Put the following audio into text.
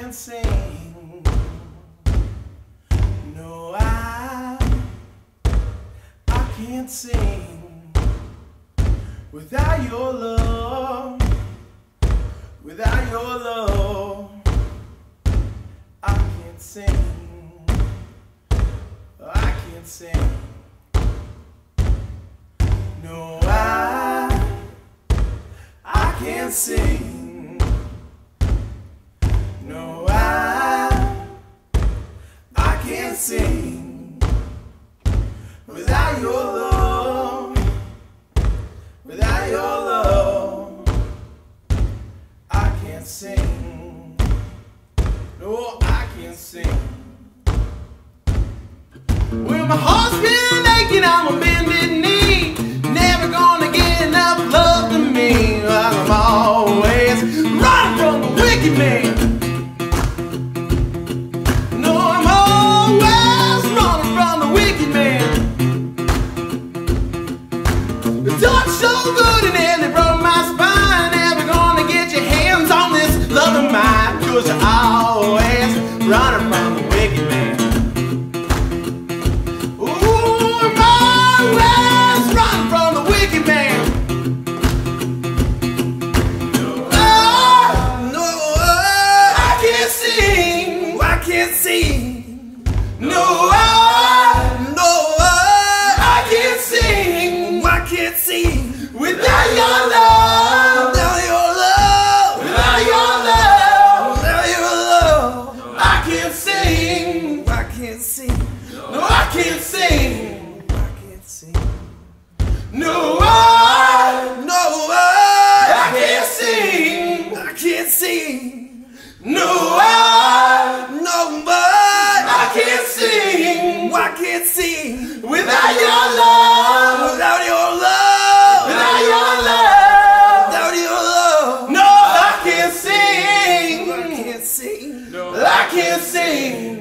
can't sing. No, I can't sing without your love. Without your love, I can't sing. I can't sing. No, I can't sing. No, I can't sing without your love. Without your love, I can't sing. No, I can't sing. Well, my heart's been aching, I'm a bended knee. Never gonna get enough love to me. I'm always running from the wicked man. No, I'm always running from the wicked man. The touch so good and nearly broke my spine. Never gonna get your hands on this love of mine, 'cause you're always running from the wicked man. Ooh, I'm always running from the wicked man. No, I can't sing. I can't sing. No, I can't sing. I can't sing without your love. Without your love. Without your love. Without your love. I can't sing. I can't sing. No, I can't sing. I can't sing. No, I can't sing. I can't sing. No, I can't sing. I can't sing without your love. Without your love. Without your love. Without your love. No, I can't sing. I can't sing. No, I can't sing.